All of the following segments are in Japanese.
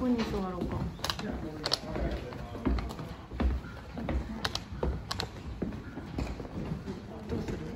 こに座ろうか。どうする？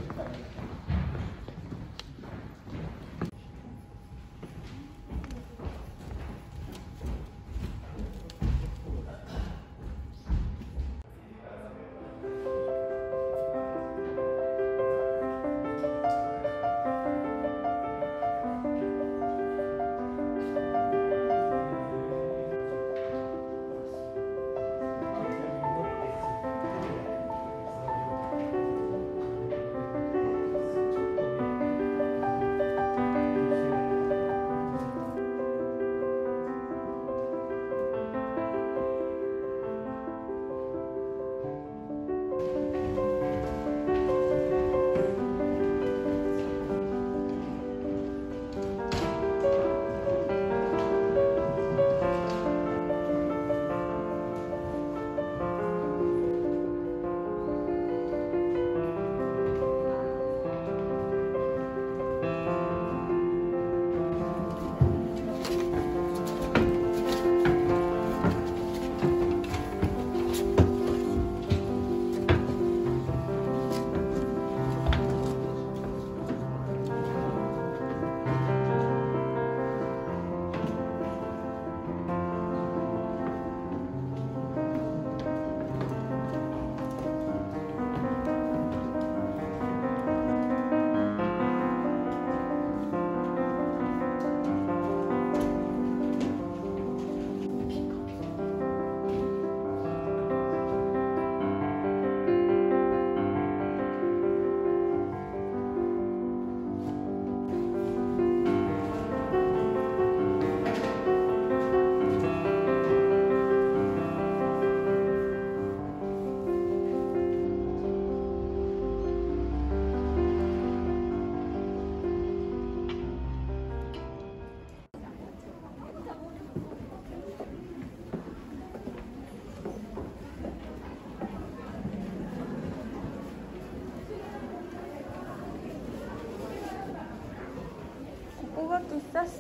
ここが喫茶室。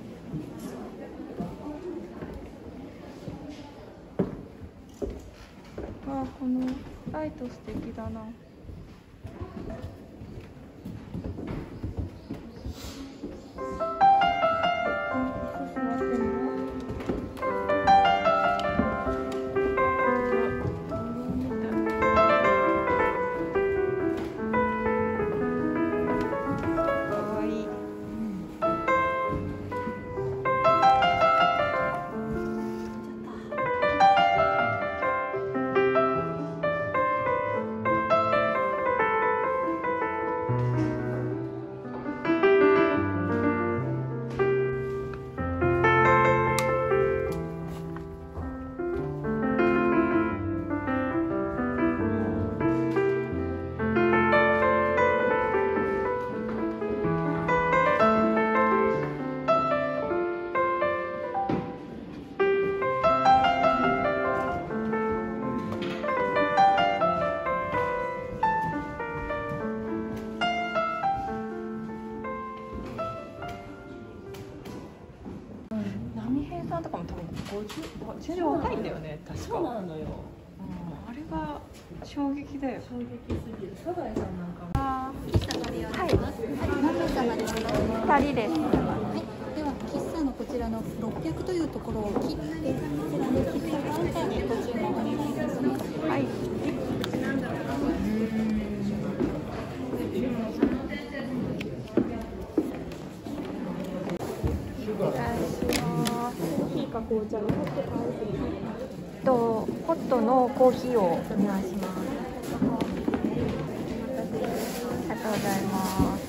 あ、このライト素敵だな。さんとかも多分50、全然若いんだよね、確か。 そうなのよ。 あれが衝撃だよ。 衝撃すぎる。サザエさんなんかも。 はい。何名様ですか？ 2人です。 はい。では喫茶のこちらの600というところを切って、こちらの喫茶カウンターにご注文お願いいたします。 はい。 紅茶のホットカーとホットのコーヒーをお願いします。ありがとうございます。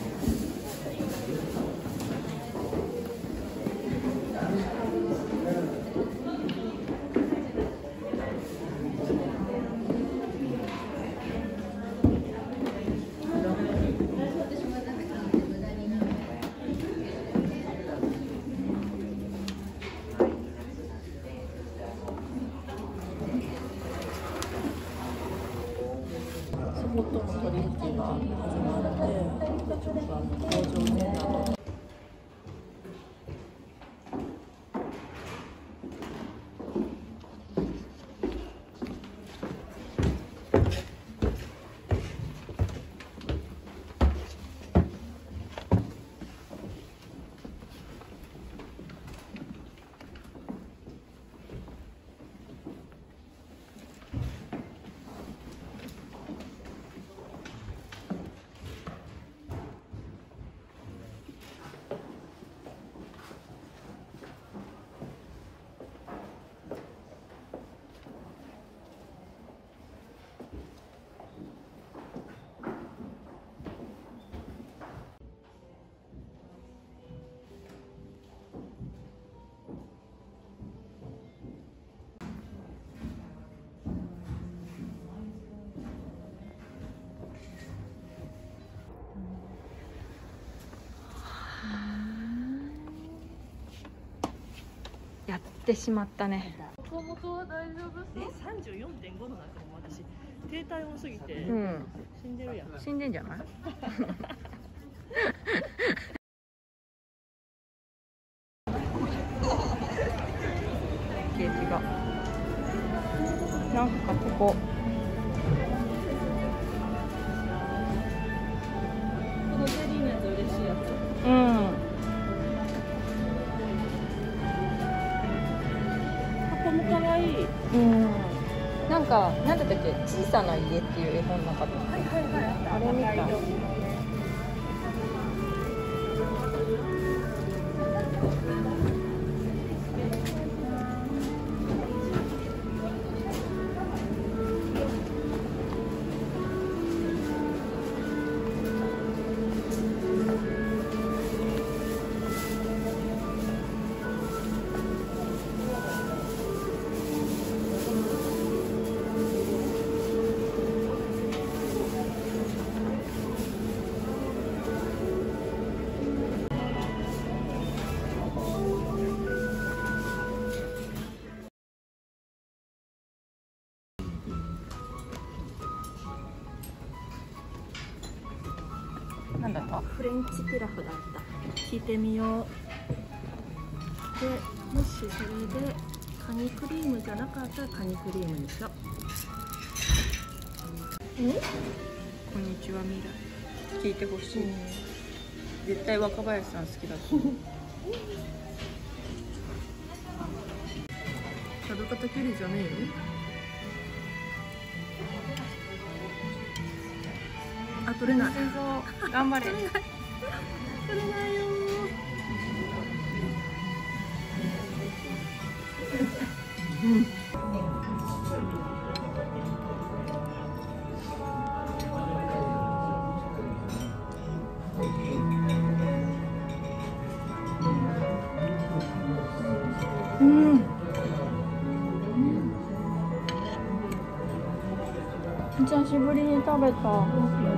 ホットの取引が始まって、ちょっと工場面など。 やってしまったね。 もともとは大丈夫そう。34.5度なんてもう私低体温すぎてうん死んでるやん。 死んでんじゃないケーキがなんか買ってこう。 このゼリーのやつ嬉しいやつ。 うん箱も可愛い。 うん、なんかなんだったっけ、小さな家っていう絵本なかった。 はいはいはい。 あれみたい。なんだった？ フレンチピラフだった。聞いてみよう。で、もしそれでカニクリームじゃなかったらカニクリームにしよう。 こんにちは未来。聞いてほしい。絶対若林さん好きだと思う。 角方距離じゃねえよ。あ、取れない。 頑張れ。 取れないよ。 うん。久しぶりに食べた。